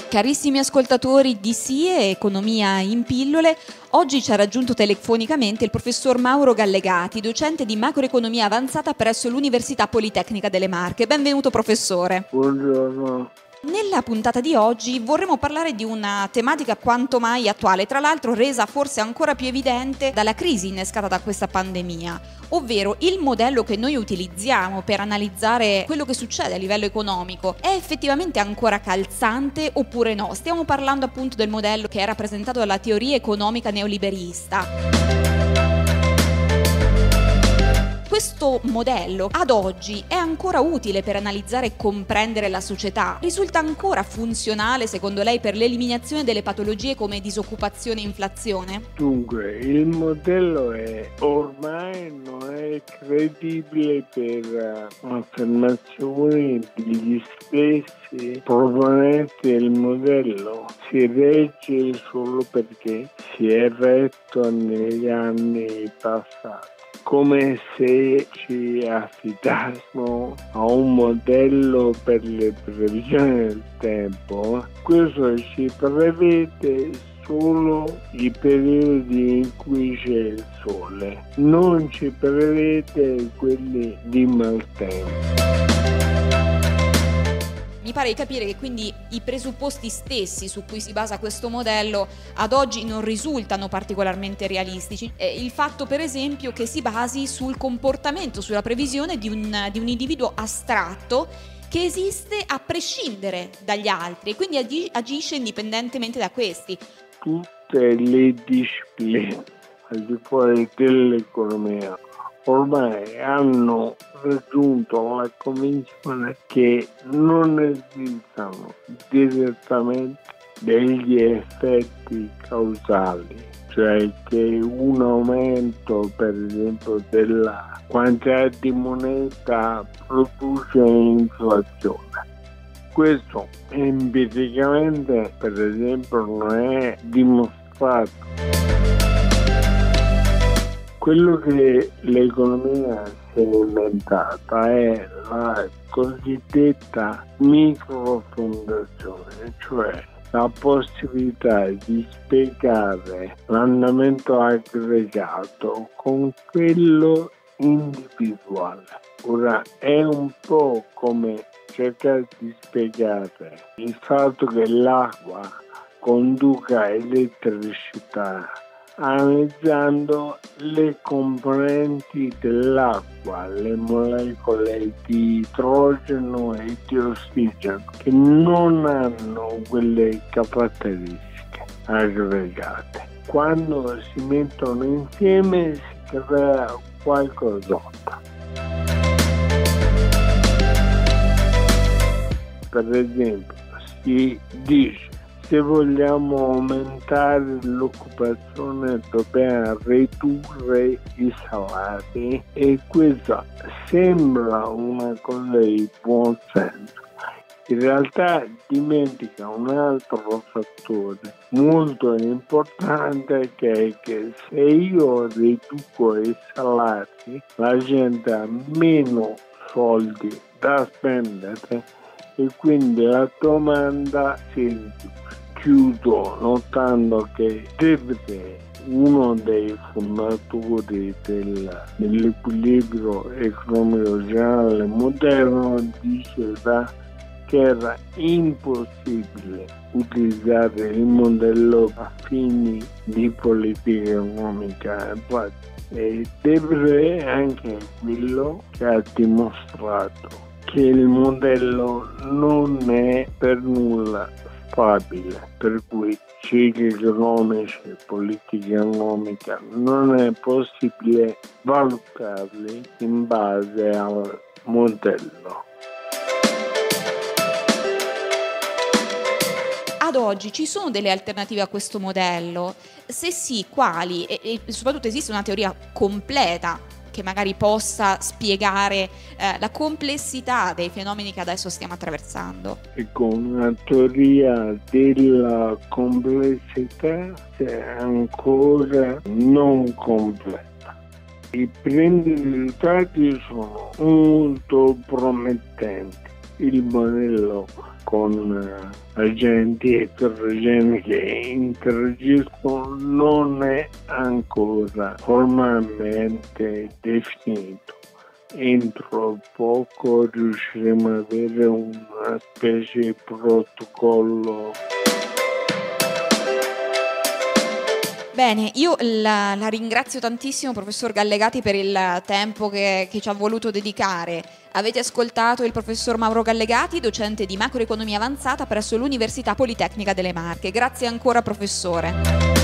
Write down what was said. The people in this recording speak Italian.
Carissimi ascoltatori di SIE, Economia in pillole, oggi ci ha raggiunto telefonicamente il professor Mauro Gallegati, docente di macroeconomia avanzata presso l'Università Politecnica delle Marche. Benvenuto professore. Buongiorno. Nella puntata di oggi vorremmo parlare di una tematica quanto mai attuale, tra l'altro resa forse ancora più evidente dalla crisi innescata da questa pandemia, ovvero il modello che noi utilizziamo per analizzare quello che succede a livello economico è effettivamente ancora calzante oppure no? Stiamo parlando appunto del modello che è rappresentato dalla teoria economica neoliberista. Questo modello ad oggi è ancora utile per analizzare e comprendere la società? Risulta ancora funzionale secondo lei per l'eliminazione delle patologie come disoccupazione e inflazione? Dunque, il modello ormai non è credibile per affermazioni degli stessi proponenti del modello. Si regge solo perché si è retto negli anni passati. Come se ci affidassimo a un modello per le previsioni del tempo. Questo ci prevede solo i periodi in cui c'è il sole, non ci prevede quelli di maltempo. Mi pare di capire che quindi i presupposti stessi su cui si basa questo modello ad oggi non risultano particolarmente realistici. Il fatto per esempio che si basi sul comportamento, sulla previsione di un individuo astratto che esiste a prescindere dagli altri e quindi agisce indipendentemente da questi. Tutte le discipline al di fuori dell'economia ormai hanno raggiunto la convinzione che non esistano direttamente degli effetti causali, cioè che un aumento per esempio della quantità di moneta produce inflazione. Questo empiricamente per esempio non è dimostrato. Quello che l'economia si è inventata è la cosiddetta microfondazione, cioè la possibilità di spiegare l'andamento aggregato con quello individuale. Ora è un po' come cercare di spiegare il fatto che l'acqua conduca elettricità analizzando le componenti dell'acqua, le molecole di idrogeno e di ossigeno, che non hanno quelle caratteristiche aggregate. Quando si mettono insieme si crea qualcos'altro. Per esempio, si dice: se vogliamo aumentare l'occupazione dobbiamo ridurre i salari, e questo sembra una cosa di buon senso. In realtà dimentica un altro fattore molto importante, che è che se io riduco i salari la gente ha meno soldi da spendere e quindi la domanda si riduce. Chiudo notando che Debré, uno dei fondatori dell'equilibrio economico generale moderno, diceva che era impossibile utilizzare il modello a fini di politica economica. E Debré è anche quello che ha dimostrato che il modello non è per nulla stabile, per cui cicli economici e politica economica non è possibile valutarli in base al modello. Ad oggi ci sono delle alternative a questo modello? Se sì, quali? E soprattutto esiste una teoria completa che magari possa spiegare la complessità dei fenomeni che adesso stiamo attraversando? Con una teoria della complessità è ancora non completa. I primi risultati sono molto promettenti. il modello con agenti eterogenei che interagiscono non è ancora formalmente definito. Entro poco riusciremo ad avere una specie di protocollo. Bene, io la ringrazio tantissimo, professor Gallegati, per il tempo che ci ha voluto dedicare. Avete ascoltato il professor Mauro Gallegati, docente di macroeconomia avanzata presso l'Università Politecnica delle Marche. Grazie ancora, professore.